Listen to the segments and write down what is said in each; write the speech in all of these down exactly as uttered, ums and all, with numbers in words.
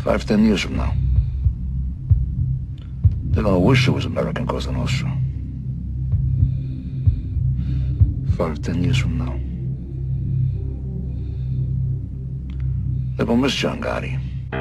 Five, ten years from now, they're gonna wish it was American Cosa Nostra. Five, ten years from now, they're gonna miss John Gotti.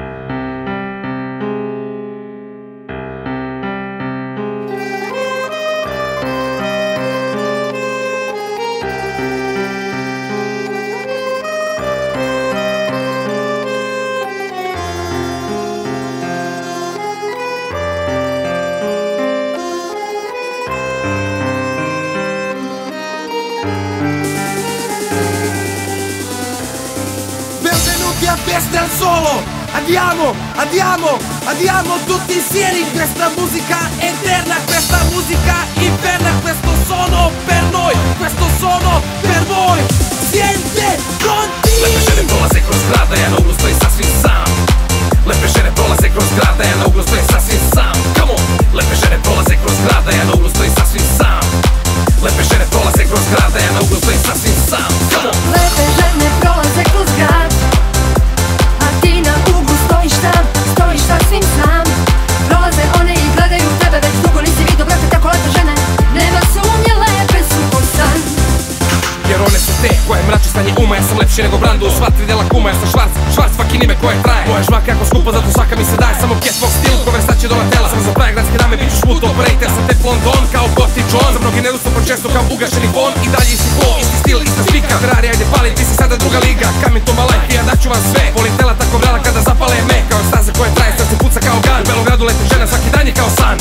A Festa al Solo, andiamo, andiamo, andiamo tutti insieme in questa musica eterna, questa musica inferna, questo sono per noi, questo sono per voi, siente pronti? Lepe žene prolaze kroz grada, ja na uglu stojim sasvim sam. Lepe žene prolaze kroz grada, ja na uglu stojim sasvim sam. Come on! Lepe žene prolaze kroz grada, ja na uglu stojim sasvim sam. Lepe žene prolaze kroz grada, ja na uglu stojim sasvim sam. Come on! Lepe žene prolaze kroz grad, stojiš tam, stojiš sasvim sam. Prolaze one i gledaju tebe, već dugo nisi vidio brate tako lepe žene. Nema sumnje, lepe su ko san. Jer one su te koje mrače stanje uma, ja sam lepši nego Brandu. Sva tri dela kuma, ja sam Švarc, Švarc svaki nime koje traje. Moja žvaka jako skupa, zato svaka mi se daje. Samo catwalk stil, ko Versace do Latela. Samo za praje gradske dame, bit ću šmut operator. Sam te London kao Gotti John. Za mnogi nedustupo često kao ugašeni fon. I dalje isti flow, isti stil, ista spika. Ferrari ajde pali, ti si sada druga liga. Coming to my life, ja daću vam sve. Volim tela tako vrela kada zapale me. Kao staza koja traje, sad se puca kao gan. U Belogradu leti žena, svaki dan je kao san.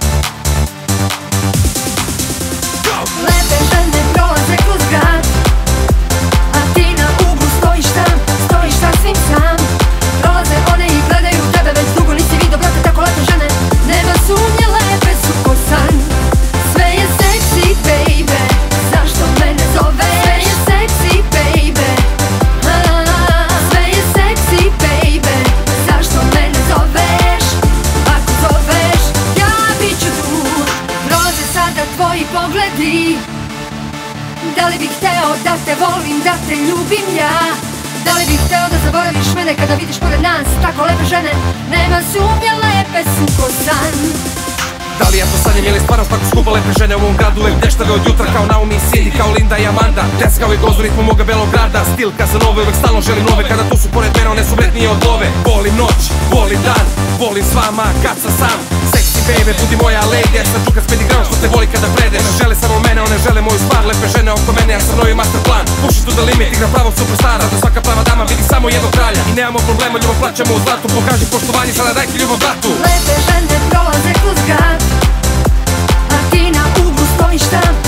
Lepe žene prolaze kroz grad, a ti na uglu stojiš tam, stojiš sasvim sam. Prolaze one i gledaju tebe, već dugo nisi vidio brate tako lepe žene. Nema sumnje, lepe su ko san. Sve je seksi, baby, zašto mene zove? Sve je seksi, baby, sve je seksi, baby, zašto mene zoveš? Ako zoveš, ja bit ću tu. Prolaze sada tvoji pogledi, da li bih hteo da te volim, da te ljubim ja? Da li bih hteo da zaboraviš mene kada vidiš pored nas tako lepe žene? Nema sumnje, lepe su ko san. Da li ja to sanjam ili stvarno tako skupa lepe žene u ovom gradu? Uvek deštave od jutra kao Naomi i Cindy, kao Linda i Amanda. Dance kao i goz u ritmu moga Belograda. Stil Casanova, uvek stalno želim nove. Kada tu su pored mene, one su vrednije od love. Volim noć, volim dan, volim s vama kad sam sam. Sexy baby, budi moja lady, ja sam čuka s pedigram što te voli kada predeš. Ne žele samo mene, one žele moju stvar. Lepe žene oko mene, ja sam novi master plan. Puši to the limit, igra pravog superstara. Da svaka prava dama vidi samo jednog kralja. I nemamo problema, ljubav plaćamo u zlatu. Pokaži poštovanje, sada dajte ljubav bratu. Lepe žene prolaze kroz grad, a ti na uglu stojiš tam,